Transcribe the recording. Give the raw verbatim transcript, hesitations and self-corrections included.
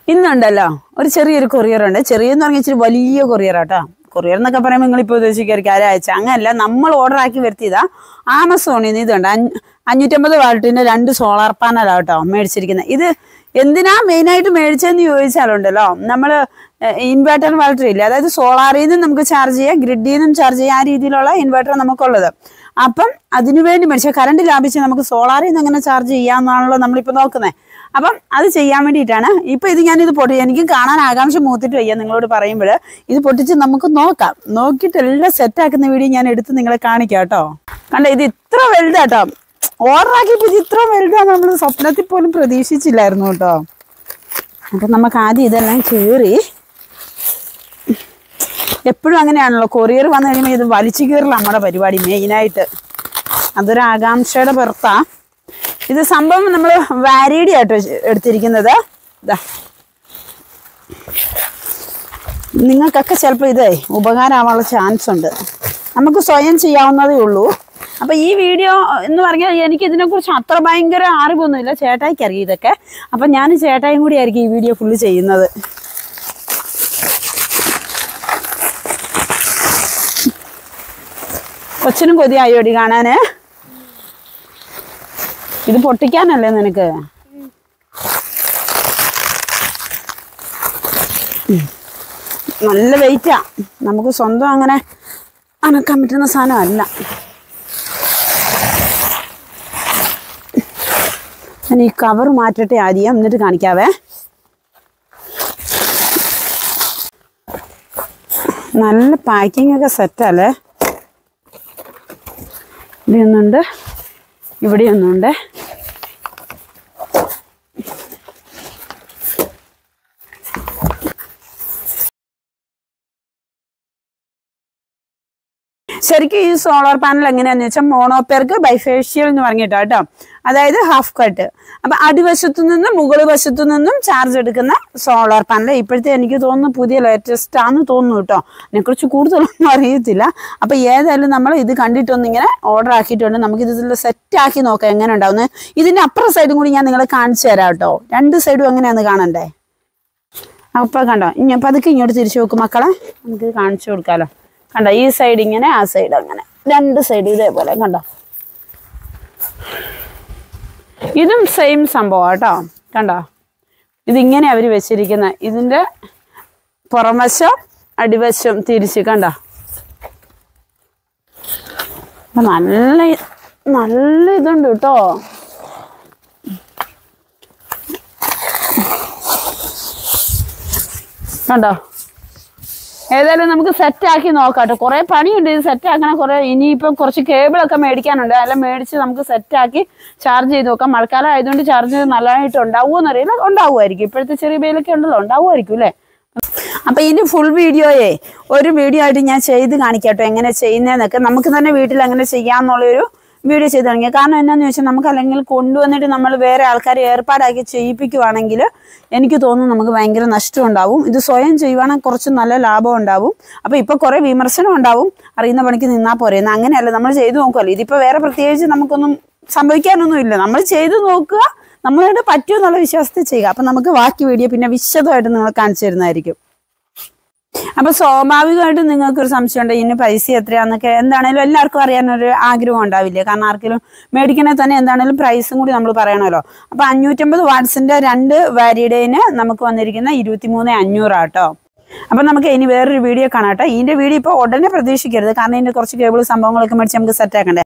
ഇന്നുണ്ടല്ലോ ഒരു ചെറിയൊരു കൊറിയർ ഉണ്ട്. ചെറിയെന്ന് പറഞ്ഞാൽ ഇച്ചിരി വലിയ കൊറിയറാട്ടോ. കൊറിയർ എന്നൊക്കെ പറയുമ്പോൾ നിങ്ങളിപ്പോൾ ഉദ്ദേശിക്കായിരിക്കും ആരാഴ്ച. അങ്ങനല്ല, നമ്മൾ ഓർഡർ ആക്കി വരുത്തിയതാ ആമസോണിൽ നിന്ന്. ഇതുണ്ട് അഞ്ഞൂറ്റമ്പത് വാൾട്ടിന്റെ രണ്ട് സോളാർ പാനലാട്ടോ മേടിച്ചിരിക്കുന്നത്. ഇത് എന്തിനാ മെയിനായിട്ട് മേടിച്ചതെന്ന് ചോദിച്ചാലുണ്ടല്ലോ, നമ്മൾ ഇൻവെർട്ടർ ബാറ്ററി ഇല്ല, അതായത് സോളാറിൽ നിന്നും നമുക്ക് ചാർജ് ചെയ്യാം, ഗ്രിഡിൽ നിന്നും ചാർജ് ചെയ്യാം, ആ രീതിയിലുള്ള ഇൻവെർട്ടർ നമുക്കുള്ളത്. അപ്പം അതിനുവേണ്ടി മേടിച്ചാൽ കറണ്ട് ലാഭിച്ച് നമുക്ക് സോളാറിൽ നിന്ന് എങ്ങനെ ചാർജ് ചെയ്യാമെന്നാണല്ലോ നമ്മളിപ്പോൾ നോക്കുന്നത്. അപ്പം അത് ചെയ്യാൻ വേണ്ടിയിട്ടാണ് ഇപ്പം ഇത് ഞാനിത് പൊട്ടി എനിക്കും കാണാൻ ആകാംക്ഷ മൂത്തിട്ട് വയ്യ നിങ്ങളോട് പറയുമ്പോൾ. ഇത് പൊട്ടിച്ച് നമുക്ക് നോക്കാം. നോക്കിയിട്ട് എല്ലാം സെറ്റാക്കുന്ന വീഡിയോ ഞാൻ എടുത്ത് നിങ്ങളെ കാണിക്കാം കേട്ടോ. കണ്ട, ഇത് ഇത്ര വലുതാട്ടോ. ഓർഡറാക്കിയപ്പോൾ ഇത് ഇത്ര വലുതാണ് നമ്മൾ സ്വപ്നത്തിൽ പോലും പ്രതീക്ഷിച്ചില്ലായിരുന്നു കേട്ടോ. അപ്പം നമുക്ക് ആദ്യം ഇതെല്ലാം കീറി, എപ്പോഴും അങ്ങനെയാണല്ലോ കൊറിയർ വന്നു കഴിയുമ്പോൾ ഇത് വലിച്ചു കീറല നമ്മുടെ പരിപാടി മെയിനായിട്ട്. അതൊരു ആകാംക്ഷയുടെ പുറത്താ. ഇത് സംഭവം നമ്മൾ വാരീഡി ആട്ടോ എടുത്തിരിക്കുന്നത്. ഇതാ, നിങ്ങൾക്കൊക്കെ ചിലപ്പോൾ ഇതേ ഉപകാരമാവാനുള്ള ചാൻസ് ഉണ്ട്. നമുക്ക് സ്വയം ചെയ്യാവുന്നതേ ഉള്ളൂ. അപ്പം ഈ വീഡിയോ എന്ന് പറഞ്ഞാൽ എനിക്ക് ഇതിനെക്കുറിച്ച് അത്ര ഭയങ്കര അറിവൊന്നുമില്ല. ചേട്ടായിക്ക് അറിയാം ഇതൊക്കെ. അപ്പം ഞാൻ ചേട്ടായും കൂടി ആയിരിക്കും ഈ വീഡിയോ ഫുള്ള് ചെയ്യുന്നത്. കൊച്ചിനും കൊതിയായോടി കാണാന്. ഇത് പൊട്ടിക്കാനല്ലേ നിനക്ക്? നല്ല വെയിറ്റാ. നമുക്ക് സ്വന്തം അങ്ങനെ അനക്കാൻ പറ്റുന്ന സാധനമല്ല. ഞാൻ ഈ കവർ മാറ്റട്ടെ ആദ്യം, എന്നിട്ട് കാണിക്കാവേ. നല്ല പാക്കിംഗ് ഒക്കെ സെറ്റല്ലേ. ഇവിടെ ഒന്നുണ്ട്, ഇവിടെ ഒന്നുണ്ട്. ശരിക്കും ഈ സോളാർ പാനൽ എങ്ങനെയാന്ന് വെച്ചാൽ മോണോപെർക്ക് ബൈഫേഷ്യൽ എന്ന് പറഞ്ഞിട്ടാ കേട്ടോ. അതായത് ഹാഫ് കട്ട്. അപ്പൊ അടിവശത്തു നിന്നും മുകൾ വശത്തു നിന്നും ചാർജ് എടുക്കുന്ന സോളാർ പാനൽ. ഇപ്പോഴത്തെ എനിക്ക് തോന്നുന്നു പുതിയ ലേറ്റസ്റ്റ് ആണെന്ന് തോന്നുന്നു കേട്ടോ. അതിനെക്കുറിച്ച് കൂടുതലൊന്നും അറിയത്തില്ല. അപ്പൊ ഏതായാലും നമ്മൾ ഇത് കണ്ടിട്ടൊന്നിങ്ങനെ ഓർഡർ ആക്കിയിട്ടുണ്ട്. നമുക്ക് ഇതിൽ സെറ്റ് ആക്കി നോക്കാം എങ്ങനെ ഉണ്ടാവുന്നത്. ഇതിന്റെ അപ്പുറ സൈഡും കൂടി ഞാൻ നിങ്ങളെ കാണിച്ചു തരാം കേട്ടോ. രണ്ട് സൈഡും എങ്ങനെയാന്ന് കാണണ്ടേ. അപ്പൊ കണ്ടോ, ഇനി പതുക്കെ ഇങ്ങോട്ട് തിരിച്ചു നോക്കും മക്കളെ, നമുക്ക് കാണിച്ചു കൊടുക്കാലോ. കണ്ടോ, ഈ സൈഡ് ഇങ്ങനെ, ആ സൈഡ് അങ്ങനെ, രണ്ട് സൈഡ് ഇതേപോലെ കണ്ടോ. ഇതും സെയിം സംഭവം കേട്ടോ. കണ്ടോ, ഇതിങ്ങനെ അവർ വെച്ചിരിക്കുന്നത്. ഇതിൻ്റെ പുറംവശം അടിവശം തിരിച്ച് കണ്ടോ. നല്ല നല്ല ഇതുണ്ട് കേട്ടോ. കണ്ടോ, ഏതായാലും നമുക്ക് സെറ്റാക്കി നോക്കാം കേട്ടോ. കുറേ പണിയുണ്ട് ഇത് സെറ്റാക്കണം. കുറേ ഇനിയിപ്പം കുറച്ച് കേബിളൊക്കെ മേടിക്കാനുണ്ട്. അതെല്ലാം മേടിച്ച് നമുക്ക് സെറ്റാക്കി ചാർജ് ചെയ്ത് നോക്കാം. മഴക്കാലം ആയതുകൊണ്ട് ചാർജ് നല്ലതായിട്ട് ഉണ്ടാവുമെന്ന് അറിയില്ല. ഉണ്ടാവുമായിരിക്കും. ഇപ്പോഴത്തെ ചെറിയ ബെയിലൊക്കെ ഉണ്ടല്ലോ, ഉണ്ടാവുമായിരിക്കും അല്ലേ. അപ്പം ഇതിൻ്റെ ഫുൾ വീഡിയോയെ ഒരു വീഡിയോ ആയിട്ട് ഞാൻ ചെയ്ത് കാണിക്കാം കേട്ടോ, എങ്ങനെ ചെയ്യുന്നതെന്നൊക്കെ. നമുക്ക് തന്നെ വീട്ടിൽ എങ്ങനെ ചെയ്യാമെന്നുള്ളൊരു വീഡിയോ ചെയ്ത് കാണിക്കാം. കാരണം എന്നാന്ന് ചോദിച്ചാൽ നമുക്ക് അല്ലെങ്കിൽ കൊണ്ടുവന്നിട്ട് നമ്മൾ വേറെ ആൾക്കാരെ ഏർപ്പാടാക്കി ചെയ്യിപ്പിക്കുവാണെങ്കിൽ എനിക്ക് തോന്നുന്നു നമുക്ക് ഭയങ്കര നഷ്ടം ഉണ്ടാവും. ഇത് സ്വയം ചെയ്യുവാണെങ്കിൽ കുറച്ച് നല്ല ലാഭം ഉണ്ടാവും. അപ്പോൾ ഇപ്പോൾ കുറേ വിമർശനം ഉണ്ടാവും, അറിയുന്ന പണിക്ക് നിന്നാൽ പോരെയെന്ന്. അങ്ങനെയല്ല, നമ്മൾ ചെയ്ത് നോക്കുമല്ലോ. ഇതിപ്പോൾ വേറെ പ്രത്യേകിച്ച് നമുക്കൊന്നും സംഭവിക്കാനൊന്നും ഇല്ല. നമ്മൾ ചെയ്ത് നോക്കുക, നമ്മളോട് പറ്റുമെന്നുള്ള വിശ്വാസത്തിൽ ചെയ്യുക. അപ്പം നമുക്ക് ബാക്കി വീഡിയോ പിന്നെ വിശദമായിട്ട് നിങ്ങൾ കാണിച്ചു തരുന്നതായിരിക്കും. അപ്പൊ സ്വാഭാവികമായിട്ടും നിങ്ങൾക്കൊരു സംശയം ഉണ്ട്, ഇതിന് പൈസ എത്രയാന്നൊക്കെ. എന്താണേലും എല്ലാവർക്കും അറിയാനൊരു ആഗ്രഹം ഉണ്ടാവില്ലേ. കാരണം ആർക്കെങ്കിലും മേടിക്കണേ തന്നെ എന്താണേലും പ്രൈസും കൂടി നമ്മൾ പറയണമല്ലോ. അപ്പൊ അഞ്ഞൂറ്റമ്പത് വാട്ട്സിന്റെ രണ്ട് വാരിഡേന് നമുക്ക് വന്നിരിക്കുന്ന ഇരുപത്തി മൂന്ന് അഞ്ഞൂറാട്ടോ. അപ്പൊ നമുക്ക് ഇനി വേറൊരു വീഡിയോ കാണാം കേട്ടോ. ഇതിന്റെ വീഡിയോ ഇപ്പോൾ ഉടനെ പ്രതീക്ഷിക്കരുത്. കാരണം ഇതിന്റെ കുറച്ച് കേബിൾ സംഭവങ്ങളൊക്കെ മേടിച്ച് നമുക്ക് സെറ്റ് ആക്കണ്ടേ.